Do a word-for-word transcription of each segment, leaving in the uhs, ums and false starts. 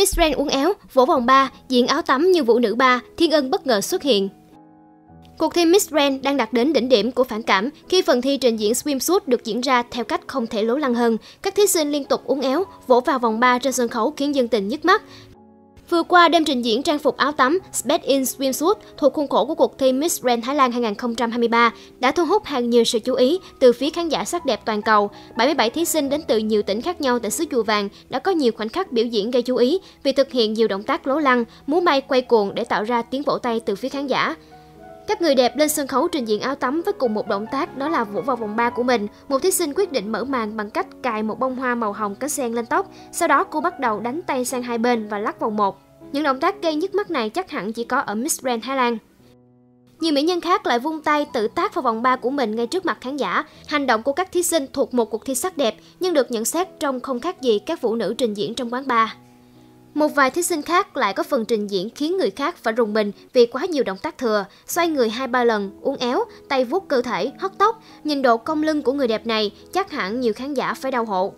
Miss Grand uốn éo, vỗ vòng ba, diện áo tắm như vũ nữ ba, Thiên Ân bất ngờ xuất hiện. Cuộc thi Miss Grand đang đạt đến đỉnh điểm của phản cảm khi phần thi trình diễn swimsuit được diễn ra theo cách không thể lố lăng hơn. Các thí sinh liên tục uốn éo, vỗ vào vòng ba trên sân khấu khiến dân tình nhức mắt. Vừa qua, đêm trình diễn trang phục áo tắm Speed in Swimsuit thuộc khuôn khổ của cuộc thi Miss Grand Thái Lan hai không hai ba đã thu hút hàng nhiều sự chú ý từ phía khán giả sắc đẹp toàn cầu. bảy mươi bảy thí sinh đến từ nhiều tỉnh khác nhau tại xứ Chùa Vàng đã có nhiều khoảnh khắc biểu diễn gây chú ý vì thực hiện nhiều động tác lố lăng, múa may quay cuồng để tạo ra tiếng vỗ tay từ phía khán giả. Các người đẹp lên sân khấu trình diễn áo tắm với cùng một động tác, đó là vỗ vào vòng ba của mình. Một thí sinh quyết định mở màn bằng cách cài một bông hoa màu hồng cánh sen lên tóc. Sau đó cô bắt đầu đánh tay sang hai bên và lắc vòng một. Những động tác gây nhức mắt này chắc hẳn chỉ có ở Miss Grand Thái Lan. Nhiều mỹ nhân khác lại vung tay tự tác vào vòng ba của mình ngay trước mặt khán giả. Hành động của các thí sinh thuộc một cuộc thi sắc đẹp nhưng được nhận xét trông không khác gì các phụ nữ trình diễn trong quán bar. Một vài thí sinh khác lại có phần trình diễn khiến người khác phải rùng mình vì quá nhiều động tác thừa, xoay người hai ba lần, uốn éo, tay vuốt cơ thể, hất tóc. Nhìn độ cong lưng của người đẹp này, chắc hẳn nhiều khán giả phải đau hộ.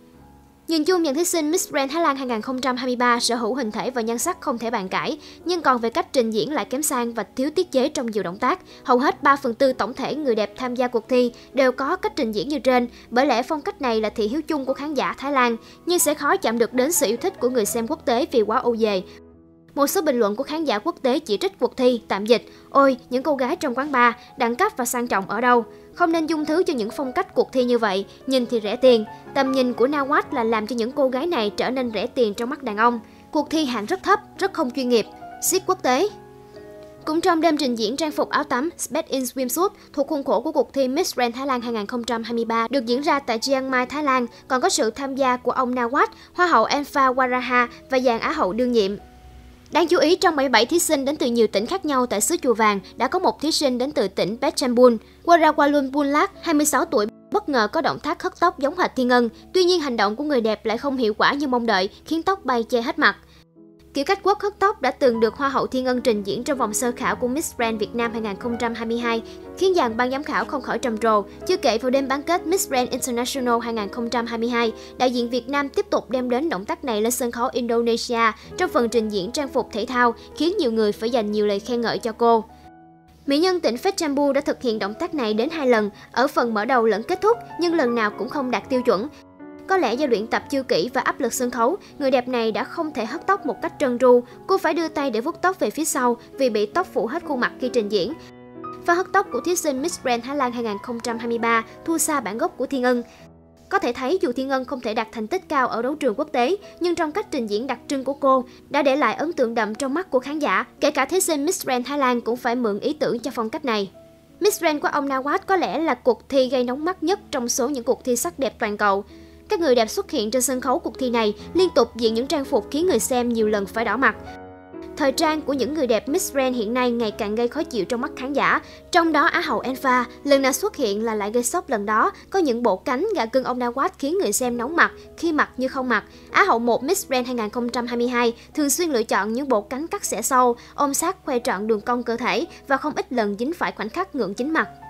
Nhìn chung, những thí sinh Miss Grand Thái Lan hai không hai ba sở hữu hình thể và nhan sắc không thể bàn cãi, nhưng còn về cách trình diễn lại kém sang và thiếu tiết chế trong nhiều động tác. Hầu hết ba phần tư tổng thể người đẹp tham gia cuộc thi đều có cách trình diễn như trên, bởi lẽ phong cách này là thị hiếu chung của khán giả Thái Lan, nhưng sẽ khó chạm được đến sự yêu thích của người xem quốc tế vì quá ô dề. Một số bình luận của khán giả quốc tế chỉ trích cuộc thi, tạm dịch: "Ôi, những cô gái trong quán bar, đẳng cấp và sang trọng ở đâu? Không nên dung thứ cho những phong cách cuộc thi như vậy, nhìn thì rẻ tiền." Tầm nhìn của Nawat là làm cho những cô gái này trở nên rẻ tiền trong mắt đàn ông. Cuộc thi hạng rất thấp, rất không chuyên nghiệp. Siết quốc tế. Cũng trong đêm trình diễn trang phục áo tắm Speed in Swimsuit thuộc khuôn khổ của cuộc thi Miss Grand Thái Lan hai không hai ba được diễn ra tại Chiang Mai, Thái Lan, còn có sự tham gia của ông Nawat, Hoa hậu Empha Waraha và dàn Á hậu đương nhiệm. Đáng chú ý, trong bảy mươi bảy thí sinh đến từ nhiều tỉnh khác nhau tại xứ Chùa Vàng, đã có một thí sinh đến từ tỉnh Phetchabun. Warawalun Bunlak, hai mươi sáu tuổi, bất ngờ có động tác hất tóc giống hệt Thiên Ân. Tuy nhiên, hành động của người đẹp lại không hiệu quả như mong đợi, khiến tóc bay che hết mặt. Kiểu cách quất hất tóc đã từng được Hoa hậu Thiên Ân trình diễn trong vòng sơ khảo của Miss Grand Việt Nam hai không hai hai, khiến dàn ban giám khảo không khỏi trầm trồ. Chưa kể vào đêm bán kết Miss Grand International hai không hai hai, đại diện Việt Nam tiếp tục đem đến động tác này lên sân khấu Indonesia trong phần trình diễn trang phục thể thao, khiến nhiều người phải dành nhiều lời khen ngợi cho cô. Mỹ nhân tỉnh Phetchabun đã thực hiện động tác này đến hai lần, ở phần mở đầu lẫn kết thúc, nhưng lần nào cũng không đạt tiêu chuẩn. Có lẽ do luyện tập chưa kỹ và áp lực sân khấu, người đẹp này đã không thể hất tóc một cách trơn tru. Cô phải đưa tay để vuốt tóc về phía sau vì bị tóc phủ hết khuôn mặt khi trình diễn. Pha hất tóc của thí sinh Miss Grand Thái Lan hai không hai ba thua xa bản gốc của Thiên Ân. Có thể thấy dù Thiên Ân không thể đạt thành tích cao ở đấu trường quốc tế, nhưng trong cách trình diễn đặc trưng của cô đã để lại ấn tượng đậm trong mắt của khán giả. Kể cả thí sinh Miss Grand Thái Lan cũng phải mượn ý tưởng cho phong cách này. Miss Grand của ông Nawat có lẽ là cuộc thi gây nóng mắt nhất trong số những cuộc thi sắc đẹp toàn cầu. Các người đẹp xuất hiện trên sân khấu cuộc thi này liên tục diện những trang phục khiến người xem nhiều lần phải đỏ mặt. Thời trang của những người đẹp Miss Grand hiện nay ngày càng gây khó chịu trong mắt khán giả. Trong đó, Á hậu Empha lần nào xuất hiện là lại gây sốc lần đó. Có những bộ cánh gạ cưng ông Nawat khiến người xem nóng mặt khi mặc như không mặc. Á hậu một Miss Grand hai không hai hai thường xuyên lựa chọn những bộ cánh cắt xẻ sâu, ôm sát khoe trọn đường cong cơ thể và không ít lần dính phải khoảnh khắc ngượng chính mặt.